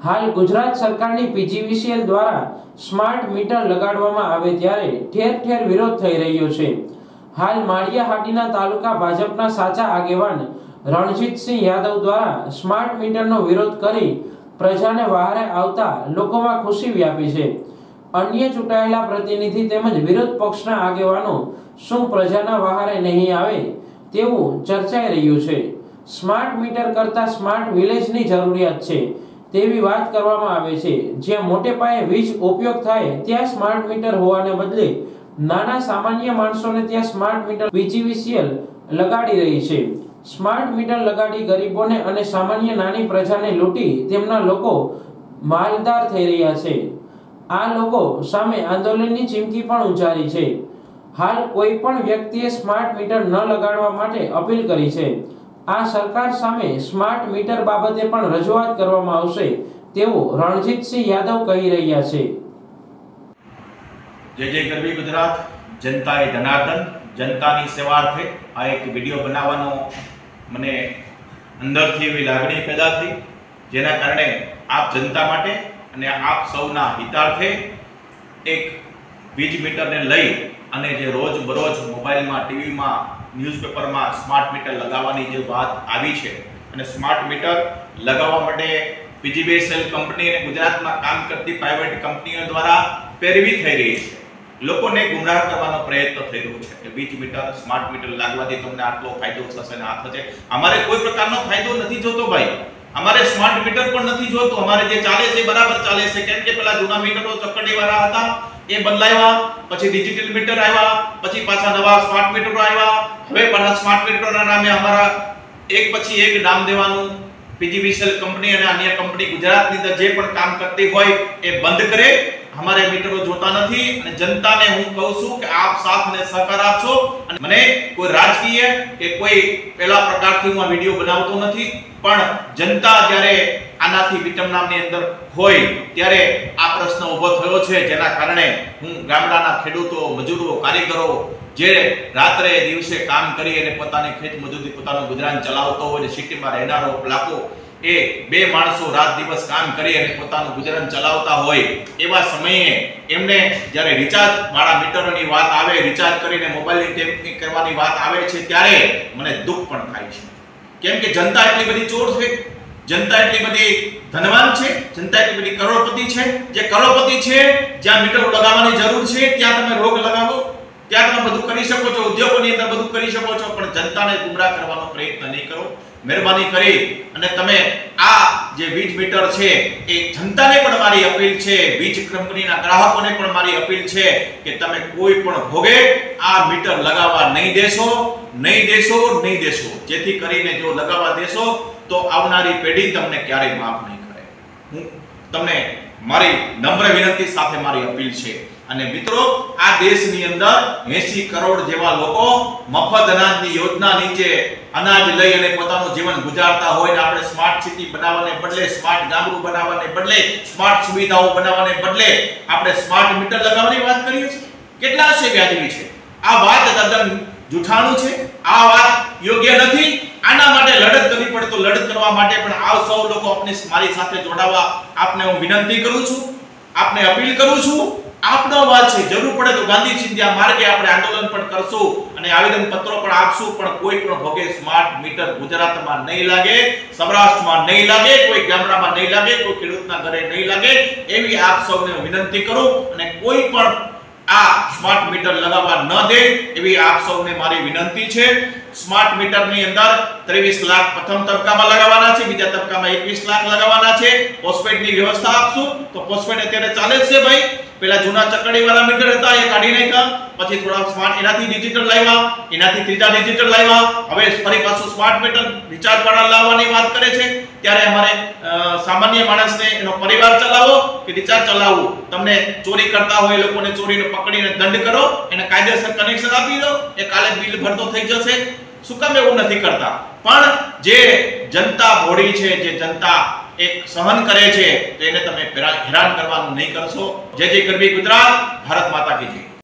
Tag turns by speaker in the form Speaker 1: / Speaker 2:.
Speaker 1: હાલ ગુજરાત સરકારની પીજીવીસીએલ દ્વારા સ્માર્ટ મીટર લગાડવામાં આવે ત્યારે ઠેર ઠેર વિરોધ થઈ રહ્યો છે। હાલ માળિયાહાટીના તાલુકા ભાજપના સાચા આગેવાન રણજીતસિંહ યાદવ દ્વારા સ્માર્ટ મીટરનો વિરોધ કરી પ્રજાને વહારે આવતા લોકોમાં ખુશી વ્યાપી છે। અન્ય ચૂંટાયેલા પ્રતિનિધિ તેમજ વિરોધ પક્ષના આગેવાનો શું પ્રજાના વહારે નહીં આવે તેવું ચર્ચાઈ રહ્યું છે। સ્માર્ટ મીટર કરતા સ્માર્ટ વિલેજની જરૂરિયાત છે તેવી વાત કરવામાં આવે છે। જ્યાં મોટે પાયે વીજ ઉપયોગ થાય ત્યાં સ્માર્ટ મીટર હોવાને બદલે નાના સામાન્ય માણસોને ત્યાં સ્માર્ટ મીટર પીજીવીસીએલ લગાડી રહી છે। સ્માર્ટ મીટર લગાડી ગરીબોને અને સામાન્ય નાની પ્રજાને લૂંટી તેમના લોકો માલદાર થઈ રહ્યા છે। આ લોકો સામે આંદોલનની ચીમકી પણ ઉચ્ચારી છે। હાલ કોઈ પણ વ્યક્તિએ સ્માર્ટ મીટર ન લગાડવા માટે અપીલ કરી છે। આ સરકાર સામે સ્માર્ટ મીટર બાબતે પણ રજૂઆત કરવામાં આવશે તેવું રણજીતસિંહ યાદવ કહી રહ્યા છે।
Speaker 2: જય જય ગરવી ગુજરાત, જનતાએ ધનાર્દન, જનતાની સેવાર્થે આ એક વિડીયો બનાવવાનો મને અંદરથી એવી લાગણી પેદા થઈ, જેના કારણે આપ જનતા માટે અને આપ સૌના હિતાર્થે એક વીજ મીટરને લઈ અને જે રોજ બરોજ મોબાઈલમાં, ટીવીમાં, ન્યૂઝપેપરમાં સ્માર્ટ મીટર લગાવવાની જે વાત આવી છે અને સ્માર્ટ મીટર લગાવવા માટે પીજીવીસીએલ કંપની અને ગુજરાતમાં કામ કરતી પ્રાઇવેટ કંપનીઓ દ્વારા પેરવી થઈ રહી છે। લોકોને ગુમરાહ કરવાનો પ્રયત્ન થઈ રહ્યો છે કે વીજ મીટર, સ્માર્ટ મીટર લાગવાથી તમને આટલો ફાયદો થશે ને આ થશે। અમારે કોઈ પ્રકારનો ફાયદો નથી જોતો ભાઈ, અમારે સ્માર્ટ મીટર પણ નથી જોતું। અમારે જે ચાલે છે બરાબર ચાલે છે, કેમ કે પેલા જૂના મીટરો ચકડી વાળા હતા એ બદલાવ્યા, પછી ડિજિટલ મીટર આવ્યા, પછી પાછા નવા સ્માર્ટ મીટરો આવ્યા। હવે પાછા સ્માર્ટ મીટરોના નામે અમારા એક પછી એક નામ દેવાનું પીજીવીસીએલ કંપની અને અન્ય કંપની ગુજરાતની અંદર જે પણ કામ કરતી હોય એ બંધ કરે। हमारे मीटरो जोता नहीं અને जनता ने हूँ कहूं છું કે आप साथ ने सहकार आपशो। અને મને કોઈ રાજકીય કે કોઈ પેલા પ્રકારથી હું આ વિડિયો બનાવતો નથી, પણ જનતા જ્યારે આનાથી વિટમનામની અંદર હોય ત્યારે આ પ્રશ્ન ઊભો થયો છે, જેના કારણે હું ગામડાના ખેડૂતો, મજૂરો, કારીગરો જે રાત્રે દિવસે કામ કરી અને પોતાની ખેત મજૂરી પોતાનું ગુજરાન ચલાવતો હોય, સિટીમાં રહેનારો લાખો એ બે માણસો રાત દિવસ કામ કરી અને પોતાનું ગુજરાન ચલાવતા હોય એવા સમયે એમને જ્યારે રિચાર્જ વાળા મીટરોની વાત આવે, રિચાર્જ કરીને મોબાઈલની ટેમ્પિંગ કરવાની વાત આવે છે ત્યારે મને દુઃખ પણ થાય છે। કેમ કે જનતા એટલી બધી ચોર છે, જનતા એટલી બધી ધનવાન છે, જનતા એટલી બધી કરોડપતિ છે। જે કરોડપતિ છે જ્યાં મીટરો લગાવવાની જરૂર છે ત્યાં તમે રોગ લગાવો, ત્યાં તમે બધું કરી શકો છો, ઉદ્યોગોની અંદર બધું કરી શકો છો, પણ જનતાને ગુમરાહ કરવાનો પ્રયત્ન નહીં કરો। મહેરબાની કરી અને તમે આ જે વીજ મીટર છે એ જનતાને પણ મારી અપીલ છે, વીજ કંપનીના ગ્રાહકોને પણ મારી અપીલ છે કે તમે કોઈ પણ ભોગે આ મીટર લગાવવા નહીં દેશો, જેથી કરીને જો લગાવવા દેશો તો આવનારી પેઢી તમને ક્યારેય માફ નહીં કરે। હું તમને મારી નમ્ર વિનંતી સાથે મારી અપીલ છે। અને મિત્રો, આ દેશની અંદર 80 કરોડ જેવા લોકો મફત અનાજની યોજના નીચે અનાજ લઈ અને પોતાનું જીવન ગુજારતા હોય ને આપણે સ્માર્ટ સિટી બનાવવાને બદલે, સ્માર્ટ ગામડું બનાવવાને બદલે, સ્માર્ટ સુવિધાઓ બનાવવાને બદલે આપણે સ્માર્ટ મીટર લગાવવાની વાત કરીએ છીએ। કેટલા છે વ્યાજબી છે? આ વાત તદ્દન જૂઠાણું છે, આ વાત યોગ્ય નથી। આના માટે લડત કરવી પડે તો લડત કરવા માટે પણ આવ સૌ લોકો આપણે મારી સાથે જોડાવા આપને હું વિનંતી કરું છું, આપને અપીલ કરું છું। આપનો અવાજ છે, જરૂર પડે તો ગાંધી ચિંધ્યા માર્ગે આપણે આંદોલન પણ કરશું અને આવેદન પત્રો પણ આપશું, પણ કોઈ પણ ભોગે સ્માર્ટ મીટર ગુજરાતમાં નહીં લાગે, સૌરાષ્ટ્રમાં નહીં લાગે, કોઈ ગામડામાં નહીં લાગે, કોઈ ખેડૂતના ઘરે નહીં લાગે એવી આપ સૌને વિનંતી કરું। અને કોઈ પણ આ સ્માર્ટ મીટર લગાવવા ન દે એવી આપ સૌને મારી વિનંતી છે। સ્માર્ટ મીટરની અંદર 23 લાખ પ્રથમ તબક્કામાં લગાવવાના છે, બીજા તબક્કામાં 21 લાખ લગાવવાના છે। પોસ્ટપેડની વ્યવસ્થા આપશું તો પોસ્ટપેડ અત્યારે ચાલે છે ભાઈ, પેલા જૂના ચકડી વાળા મીટર હતા એ કાઢી નાખ્યા, પછી થોડા સ્માર્ટ એનાથી ડિજિટલ લાવ્યા, એનાથી ત્રીજા ડિજિટલ લાવ્યા, હવે ફરી પાછું સ્માર્ટ મીટર રિચાર્જ વાળા લાવવાની વાત કરે છે। ત્યારે અમારે સામાન્ય માણસને એનો પરિવાર ચલાવો કે રિચાર્જ ચલાવવું, તમને ચોરી કરતા હોય લોકોને ચોરીને પકડીને દંડ કરો, એને કાયદેસર કનેક્શન આપી દો, એ કાલે બિલ ભરતો થઈ જશે। શું કામ એવું નથી કરતા? પણ જે જનતા ભોળી છે, જે જનતા એક સહન કરે છે, તો એને તમે હેરાન કરવાનું નહીં કરશો। જય જય ગરવી ગુજરાત, ભારત માતા કી જય।